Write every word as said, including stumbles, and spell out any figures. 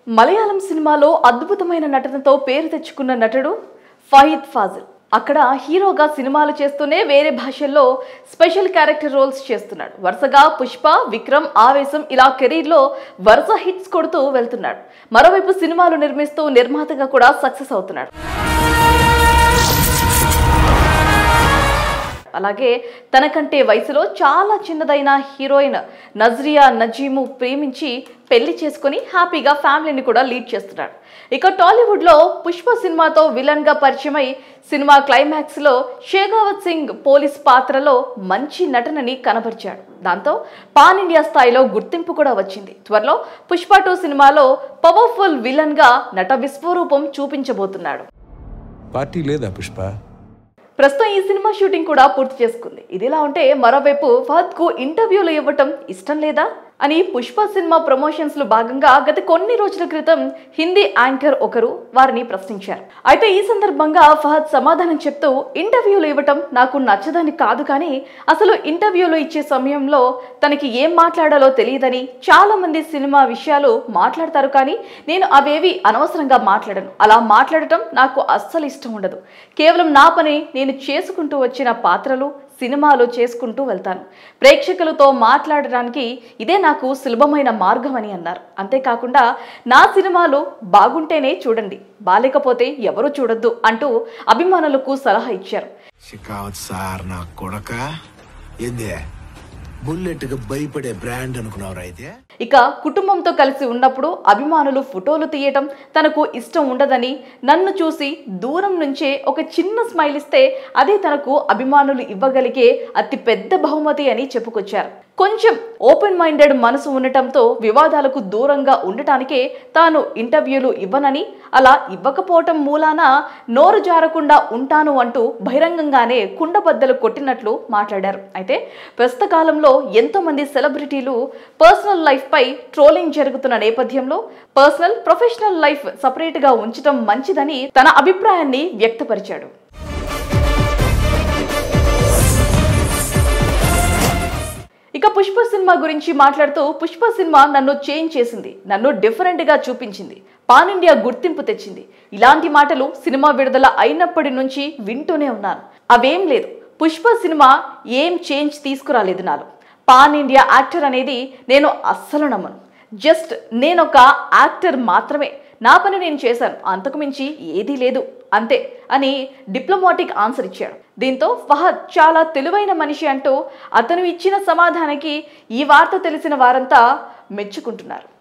మలయాళం సినిమాలో అద్భుతమైన నటనతో పేరు తెచ్చుకున్న నటుడు ఫహీద్ ఫాజిల్ అక్కడ హీరోగా సినిమాలు చేస్తూనే వేరే భాషల్లో స్పెషల్ క్యారెక్టర్ రోల్స్ చేస్తున్నాడు. వరుసగా పుష్ప, విక్రమ్, ఆవేశం ఇలా కెరీర్లో వరుస హిట్స్ కొడుతూ వెళ్తున్నాడు. మరోవైపు సినిమాలు నిర్మిస్తూ నిర్మాతగా కూడా సక్సెస్ అవుతున్నాడు. అలాగే తనకంటే వయసులో చాలా చిన్నదైన హీరోయిన్ నజ్రియా నజీము ప్రేమించి పెళ్లి చేసుకుని హ్యాపీగా ఫ్యామిలీని కూడా లీడ్ చేస్తున్నాడు. ఇక టాలీవుడ్లో పుష్ప సినిమాతో విలన్గా పరిచయమై సినిమా క్లైమాక్స్లో షేగావత్ సింగ్ పోలీస్ పాత్రలో మంచి నటనని కనబరిచాడు. దాంతో పాన్ ఇండియా స్థాయిలో గుర్తింపు కూడా వచ్చింది. త్వరలో పుష్ప టూ సినిమాలో పవర్ఫుల్ విలన్గా నట విశ్వరూపం చూపించబోతున్నాడు. పార్టీ లేదా పుష్ప? ప్రస్తుతం ఈ సినిమా షూటింగ్ కూడా పూర్తి చేసుకుంది. ఇదిలా ఉంటే మరోవైపు ఫహద్ కు ఇంటర్వ్యూలు ఇవ్వటం ఇష్టం లేదా అని పుష్ప సినిమా ప్రమోషన్స్ లో భాగంగా గత కొన్ని రోజుల క్రితం హిందీ యాంకర్ ఒకరు వారిని ప్రశ్నించారు. అయితే ఈ సందర్భంగా ఫహద్ సమాధానం చెప్తూ, ఇంటర్వ్యూలు ఇవ్వటం నాకు నచ్చదని కాదు, కానీ అసలు ఇంటర్వ్యూలు ఇచ్చే సమయంలో తనకి ఏం మాట్లాడాలో తెలియదని, చాలా మంది సినిమా విషయాలు మాట్లాడతారు కానీ నేను అవేవి అనవసరంగా మాట్లాడను. అలా మాట్లాడటం నాకు అస్సలు ఇష్టం ఉండదు. కేవలం నా పని నేను చేసుకుంటూ వచ్చిన పాత్రలు సినిమాలు చేసుకుంటూ వెళ్తాను. ప్రేక్షకులతో మాట్లాడడానికి ఇదే నాకు సులభమైన మార్గం అని అన్నారు. అంతేకాకుండా నా సినిమాలు బాగుంటేనే చూడండి, బాలేకపోతే ఎవరు చూడొద్దు అంటూ అభిమానులకు సలహా ఇచ్చారు. భయపడే బ్రాండ్ అనుకున్నారా? అయితే ఇక కుటుంబంతో కలిసి ఉన్నప్పుడు అభిమానులు ఫోటోలు తీయటం తనకు ఇష్టం ఉండదని, నన్ను చూసి దూరం నుంచే ఒక చిన్న స్మైల్ ఇస్తే అదే తనకు అభిమానులు ఇవ్వగలిగే అతి పెద్ద బహుమతి అని చెప్పుకొచ్చారు. కొంచెం ఓపెన్ మైండెడ్ మనసు ఉండటంతో వివాదాలకు దూరంగా ఉండటానికే తాను ఇంటర్వ్యూలు ఇవ్వనని, అలా ఇవ్వకపోవటం మూలాన నోరు జారకుండా ఉంటాను అంటూ బహిరంగంగానే కుండబద్దలు కొట్టినట్లు మాట్లాడారు. అయితే ప్రస్తుత కాలంలో ఎంతో మంది సెలబ్రిటీలు పర్సనల్ లైఫ్ పై ట్రోలింగ్ జరుగుతున్న నేపథ్యంలో పర్సనల్ ప్రొఫెషనల్ లైఫ్ సపరేట్ గా ఉంచడం మంచిదని తన అభిప్రాయాన్ని వ్యక్తపరిచాడు. ఇక పుష్ప సినిమా గురించి మాట్లాడుతూ, పుష్ప సినిమా నన్ను చేంజ్ చేసింది, నన్ను డిఫరెంట్ గా చూపించింది, పాన్ ఇండియా గుర్తింపు తెచ్చింది. ఇలాంటి మాటలు సినిమా విడుదల అయినప్పటి నుంచి వింటూనే ఉన్నాను. అవేం లేదు, పుష్ప సినిమా ఏం చేంజ్ తీసుకురాలేదు నాలో. పాన్ ఇండియా యాక్టర్ అనేది నేను అస్సలు నమ్మను. జస్ట్ నేనొక యాక్టర్ మాత్రమే, నా పని నేను చేశాను, అంతకు మించి ఏదీ లేదు అంతే అని డిప్లొమాటిక్ ఆన్సర్ ఇచ్చాడు. దీంతో ఫహద్ చాలా తెలివైన మనిషి అంటూ అతను ఇచ్చిన సమాధానానికి ఈ వార్త తెలిసిన వారంతా మెచ్చుకుంటున్నారు.